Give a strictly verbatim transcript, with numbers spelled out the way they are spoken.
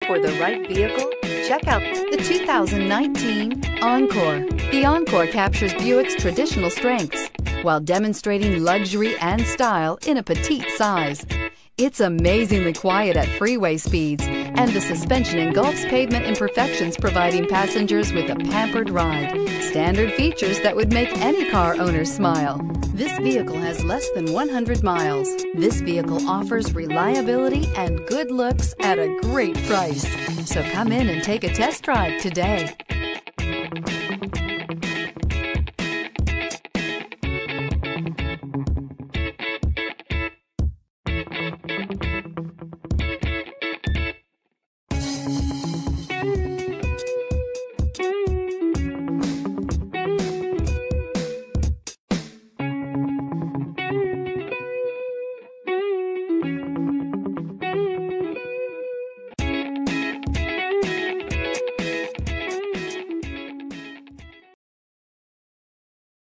for the right vehicle? Check out the two thousand nineteen Encore. The Encore captures Buick's traditional strengths while demonstrating luxury and style in a petite size. It's amazingly quiet at freeway speeds, and the suspension engulfs pavement imperfections, providing passengers with a pampered ride. Standard features that would make any car owner smile. This vehicle has less than one hundred miles. This vehicle offers reliability and good looks at a great price. So come in and take a test drive today.